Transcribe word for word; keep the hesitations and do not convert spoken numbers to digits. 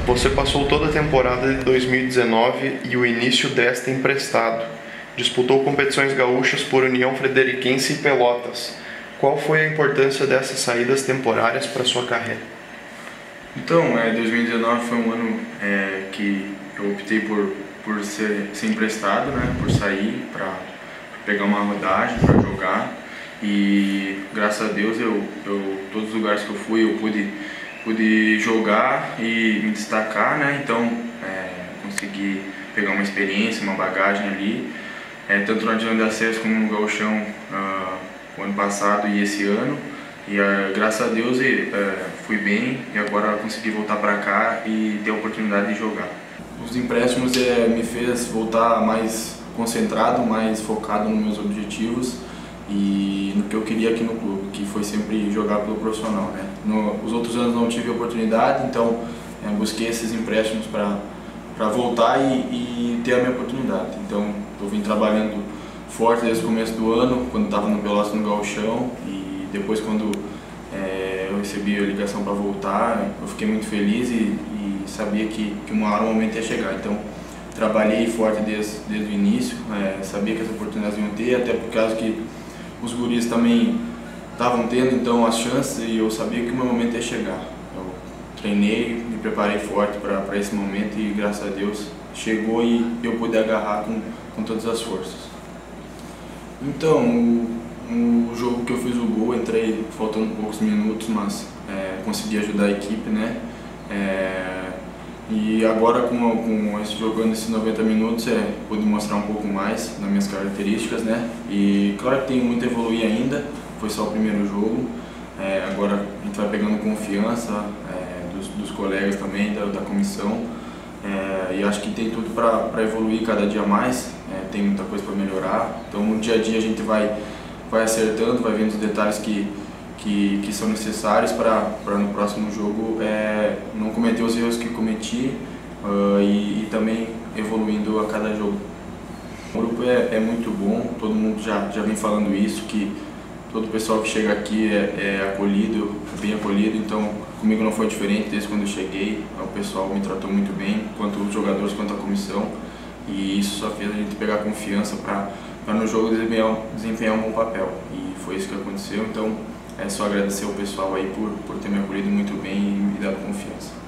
Você passou toda a temporada de dois mil e dezenove e o início desta emprestado. Disputou competições gaúchas por União Frederiquense e Pelotas. Qual foi a importância dessas saídas temporárias para sua carreira? Então, é, dois mil e dezenove foi um ano é, que eu optei por, por ser, ser emprestado, né, por sair, para pegar uma rodagem, para jogar. E graças a Deus, eu, eu, todos os lugares que eu fui, eu pude, pude jogar e me destacar, né, então é, consegui pegar uma experiência, uma bagagem ali, é, tanto na Divisão de Acesso como no Gauchão uh, o ano passado e esse ano. E uh, graças a Deus uh, fui bem e agora consegui voltar para cá e ter a oportunidade de jogar. Os empréstimos uh, me fez voltar mais concentrado, mais focado nos meus objetivos e no que eu queria aqui no clube, que foi sempre jogar pelo profissional, né? No, os outros anos não tive oportunidade, então uh, busquei esses empréstimos para para voltar e, e ter a minha oportunidade. Então eu vim trabalhando forte desde o começo do ano, quando estava no Pelotas, no Gauchão, e depois quando é, eu recebi a ligação para voltar, eu fiquei muito feliz e, e sabia que, que uma hora o momento ia chegar. Então trabalhei forte desde, desde o início, é, sabia que as oportunidades iam ter, até por causa que os guris também estavam tendo então as chances e eu sabia que o meu momento ia chegar. Eu treinei, me preparei forte para esse momento e graças a Deus chegou e eu pude agarrar com, com todas as forças. Então, o, o jogo que eu fiz o gol, entrei faltando poucos minutos, mas é, consegui ajudar a equipe, né? É, e agora com, com esse, jogando esses noventa minutos, é, pude mostrar um pouco mais das minhas características, né? E claro que tem muito a evoluir ainda, foi só o primeiro jogo, é, agora a gente vai pegando confiança é, dos, dos colegas também, da, da comissão. É, e acho que tem tudo para evoluir cada dia mais, é, tem muita coisa para melhorar, então no dia a dia a gente vai, vai acertando, vai vendo os detalhes que, que, que são necessários para no próximo jogo é, não cometer os erros que cometi uh, e, e também evoluindo a cada jogo. O grupo é, é muito bom, todo mundo já, já vem falando isso, que todo o pessoal que chega aqui é, é acolhido, é bem acolhido, então comigo não foi diferente desde quando eu cheguei, o pessoal me tratou muito bem, tanto os jogadores quanto a comissão, e isso só fez a gente pegar confiança para no jogo desempenhar, desempenhar um bom papel, e foi isso que aconteceu, então é só agradecer ao pessoal aí por, por ter me acolhido muito bem e me dado confiança.